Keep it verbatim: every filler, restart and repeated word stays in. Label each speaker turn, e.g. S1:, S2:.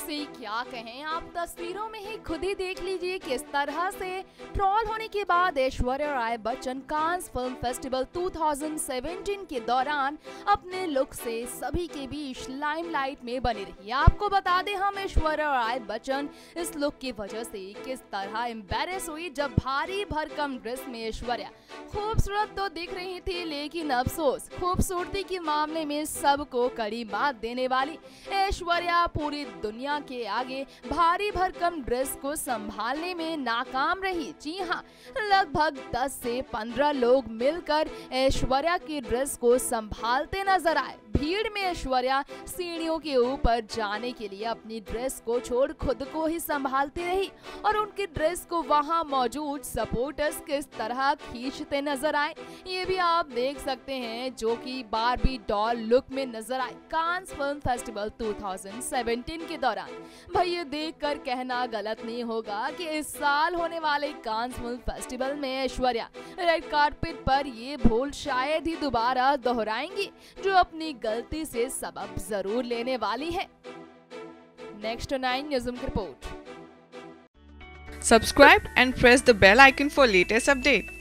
S1: से क्या कहें, आप तस्वीरों में ही खुद ही देख लीजिए किस तरह से ट्रोल होने के बाद Aishwarya Rai Bachchan Cannes film festival दो हज़ार सत्रह के दौरान अपने लुक से सभी के बीच लाइमलाइट में बनी रही। आपको बता दें, हम ऐश्वर्या राय बच्चन इस लुक की वजह से किस तरह एम्बेरस हुई जब भारी भरकम ड्रेस में ऐश्वर्या खूबसूरत तो दिख रही थी, लेकिन अफसोस खूबसूरती के मामले में सबको कड़ी मात देने वाली ऐश्वर्या पूरी दुनिया के आगे भारी भरकम ड्रेस को संभालने में नाकाम रही। जी हाँ, लगभग दस से पंद्रह लोग मिलकर ऐश्वर्या की ड्रेस को संभालते नजर आए। भीड़ में ऐश्वर्या सीढ़ियों के ऊपर जाने के लिए अपनी ड्रेस को छोड़ खुद को ही संभालती रही और उनकी ड्रेस को वहां मौजूद सपोर्टर्स किस तरह खींचते नजर आए, ये भी आप देख सकते हैं, जो कि बारबी डॉल लुक में नजर आए कांस फिल्म फेस्टिवल दो हज़ार सत्रह के दौरान। भाई ये देखकर कहना गलत नहीं होगा कि इस साल होने वाले कांस फिल्म फेस्टिवल में ऐश्वर्या रेड कार्पेट पर ये भूल शायद ही दोबारा दोहराएंगी, जो अपनी गलती से सबक जरूर लेने वाली है। Next nine news report.
S2: Subscribe and press the bell icon for latest update.